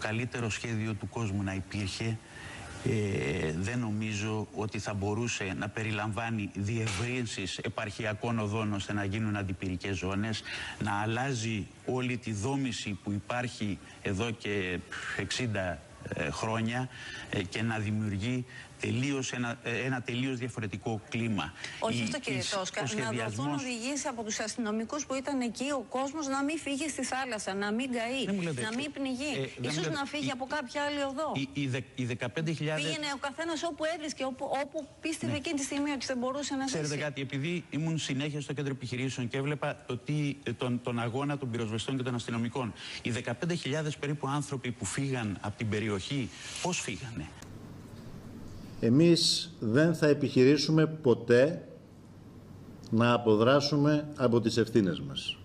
καλύτερο σχέδιο του κόσμου να υπήρχε, δεν νομίζω ότι θα μπορούσε να περιλαμβάνει διευρύνσεις επαρχιακών οδών ώστε να γίνουν αντιπυρικές ζώνες, να αλλάζει όλη τη δόμηση που υπάρχει εδώ και 60 χρόνια και να δημιουργεί ένα τελείως διαφορετικό κλίμα. Όχι αυτό, κύριε Τόσκα, να δοθούν οδηγήσεις από τους αστυνομικούς που ήταν εκεί, ο κόσμος να μην φύγει στη θάλασσα, να μην καεί, να μην πνιγεί. Ίσως να φύγει από κάποια άλλη οδό. Οι 15.000... Πήγαινε ο καθένας όπου έβρισκε, όπου πίστευε εκείνη τη στιγμή ότι δεν μπορούσε να ζήσει. Ξέρετε κάτι, επειδή ήμουν συνέχεια στο κέντρο επιχειρήσεων και έβλεπα τον αγώνα των πυροσβεστών και των αστυνομικών, οι 15.000 περίπου άνθρωποι που φύγαν από την περιοχή, πώς φύγανε? Εμείς δεν θα επιχειρήσουμε ποτέ να αποδράσουμε από τις ευθύνες μας.